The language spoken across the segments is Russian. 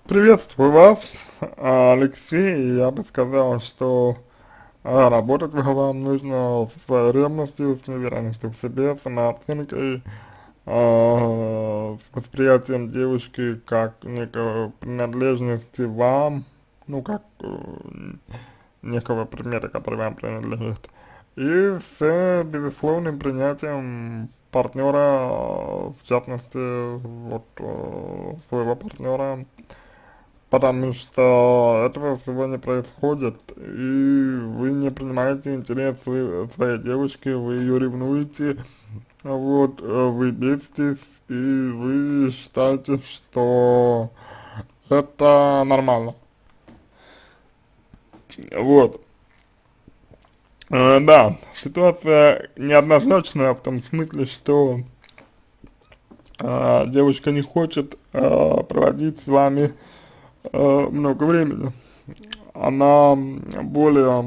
Приветствую вас, Алексей. Я бы сказал, что работать вам нужно со своей ревностью, с неуверенностью в себе, самооценкой, с восприятием девушки как некого принадлежности вам, ну как некого предмета, который вам принадлежит, и с безусловным принятием партнера, в частности, вот своего партнера. Потому что этого всего не происходит, и вы не принимаете интерес своей девушки, вы ее ревнуете, вот, вы беситесь, и вы считаете, что это нормально. Вот. Да, ситуация неоднозначная в том смысле, что девушка не хочет проводить с вами много времени. Она более,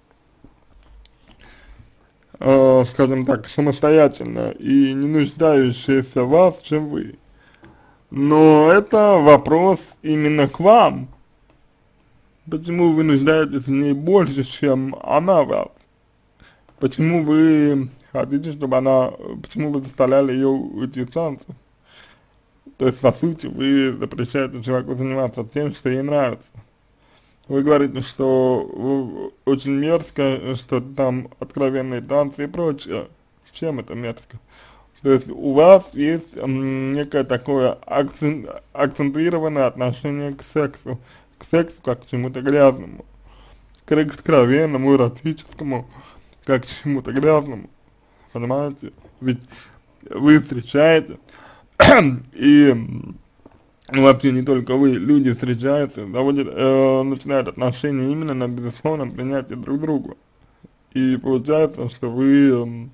скажем так, самостоятельная и не нуждающаяся в вас, чем вы. Но это вопрос именно к вам. Почему вы нуждаетесь в ней больше, чем она в вас? Почему вы хотите, чтобы она, почему вы заставляли ее уйти с танцев? То есть, по сути, вы запрещаете человеку заниматься тем, что ей нравится. Вы говорите, что очень мерзко, что там откровенные танцы и прочее. Чем это мерзко? То есть у вас есть некое такое акцентированное отношение к сексу как к чему-то грязному, к откровенному, эротическому, как к чему-то грязному, понимаете? Ведь вы встречаете, и ну, вообще не только вы, люди встречаются, заводят, начинают отношения именно на безусловном принятии друг друга. И получается, что вы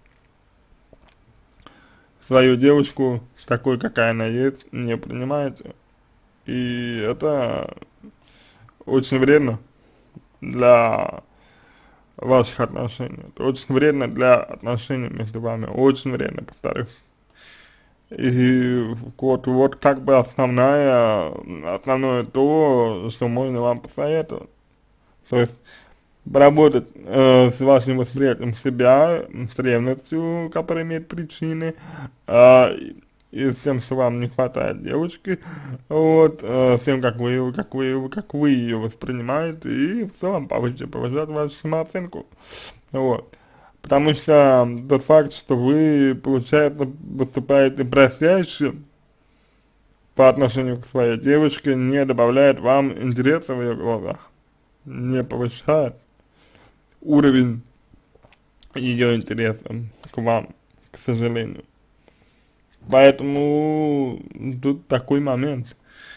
свою девушку такой, какая она есть, не принимаете. И это очень вредно для ваших отношений. Это очень вредно для отношений между вами. Очень вредно, повторюсь. И вот как бы основное то, что можно вам посоветовать. То есть поработать с вашим восприятием себя, с ревностью, которая имеет причины, и с тем, что вам не хватает девушки, вот, с тем, как вы ее воспринимаете, и в целом повышать вашу самооценку, вот. Потому что тот факт, что вы, получается, выступаете просяще по отношению к своей девушке, не добавляет вам интереса в ее глазах, не повышает уровень ее интереса к вам, к сожалению. Поэтому тут такой момент.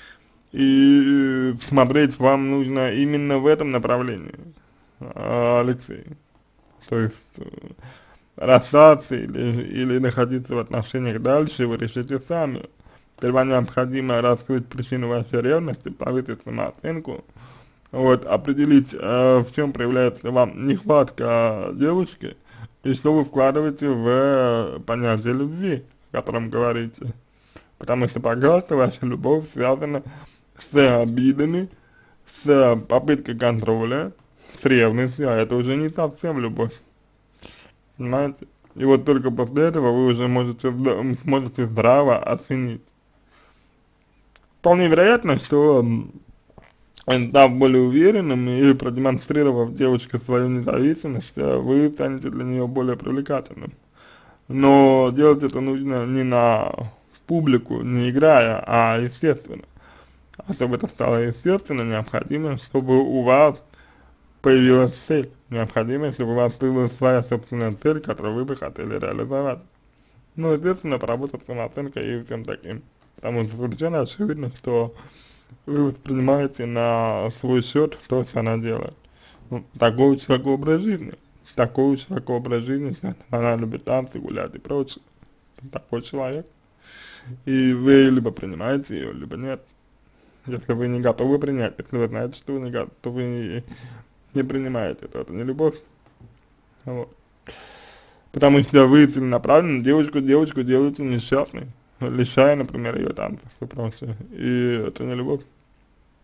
И смотреть вам нужно именно в этом направлении, Алексей. То есть расстаться или находиться в отношениях дальше вы решите сами. Сперва необходимо раскрыть причину вашей ревности, повысить самооценку, вот, определить, в чем проявляется вам нехватка девушки и что вы вкладываете в понятие любви, о котором говорите. Потому что пока что ваша любовь связана с обидами, с попыткой контроля, с ревностью, а это уже не совсем любовь, понимаете? И вот только после этого вы уже сможете здраво оценить. Вполне вероятно, что став более уверенным и продемонстрировав девушке свою независимость, вы станете для нее более привлекательным. Но делать это нужно не на публику, не играя, а естественно. А чтобы это стало естественно, необходимо, чтобы у вас появилась цель. Необходимо, чтобы у вас появилась своя собственная цель, которую вы бы хотели реализовать. Ну, естественно, поработать с самооценкой и всем таким. Потому что совершенно очевидно, что вы воспринимаете на свой счет то, что она делает. Ну, такой у человека образ жизни. Такой у человека образ жизни, она любит танцы, гулять и прочее. Такой человек. И вы либо принимаете ее, либо нет. Если вы не готовы принять, если вы знаете, что вы не готовы, не принимаете, то это не любовь. Вот. Потому что вы целенаправленно девочку делаете несчастной, лишая, например, ее танцев и прочее. И это не любовь.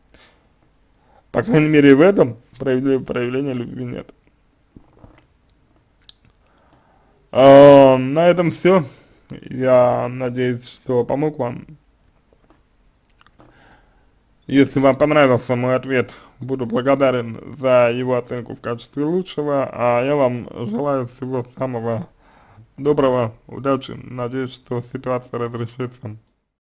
По крайней мере, в этом проявления любви нет. На этом все. Я надеюсь, что помог вам. Если вам понравился мой ответ, буду благодарен за его оценку в качестве лучшего, а я вам желаю всего самого доброго, удачи, надеюсь, что ситуация разрешится